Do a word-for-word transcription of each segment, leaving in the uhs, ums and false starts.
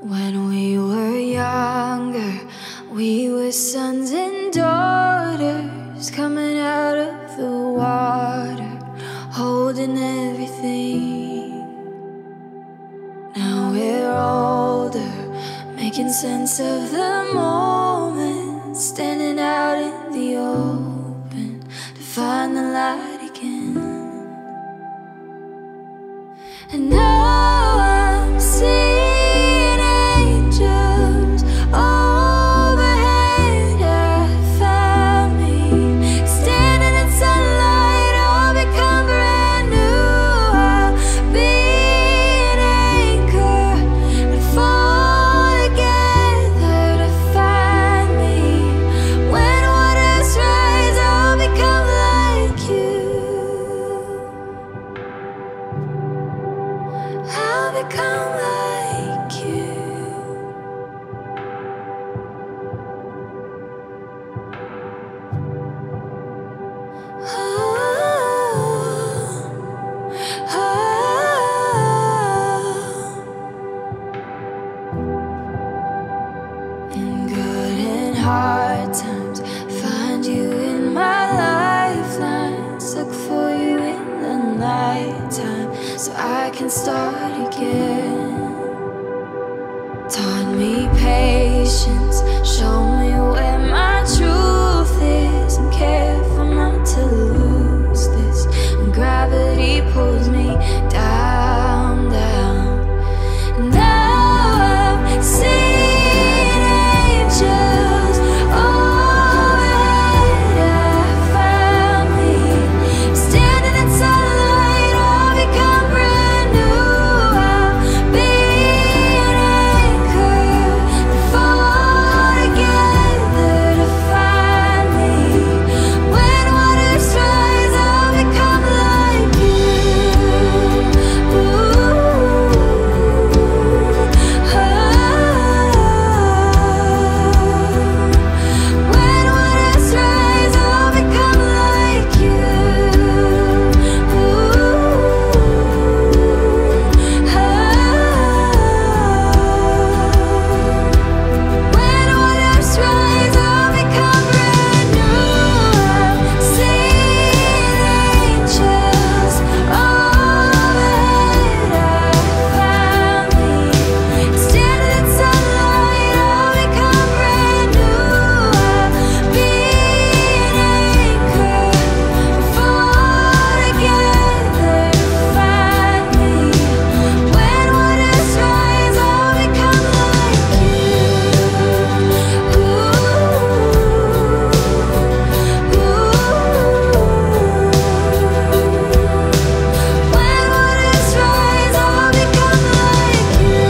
When we were younger, we were sons and daughters coming out of the water, holding everything. Now we're older, making sense of the moment, standing out in the open to find the light again. And now I'm seeing angels overhead. Have found me standing in sunlight. I'll become brand new. I'll be an anchor and fall together to find me. When waters rise, I'll become like you. I'll become like you. Oh, oh. In good and hard times, find you in my lifelines. Look for you in the nighttime, so I can start again. Taught me patience, show me where my truth is. I'm careful not to lose this when gravity pulls me down, down. And now I'm seeing angels overhead. Have found me standing in sunlight. I'll become brand new. I'll be an anchor and fall together to find me. When waters rise, I'll become like you. Ooh, oh. When waters rise, I'll become like you. Ooh, oh. When waters rise, I'll become brand new. I'm seeing angels overhead. Have found me standing in sunlight. I'll become brand new. I'll be an anchor and fall together to find me. When waters rise, I'll become like you. Ooh, ooh. When waters rise, I'll become like you.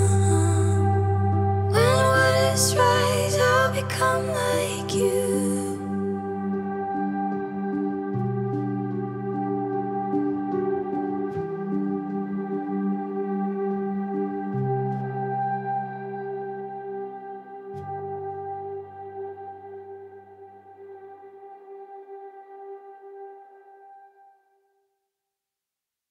When waters rise, I'll become like you.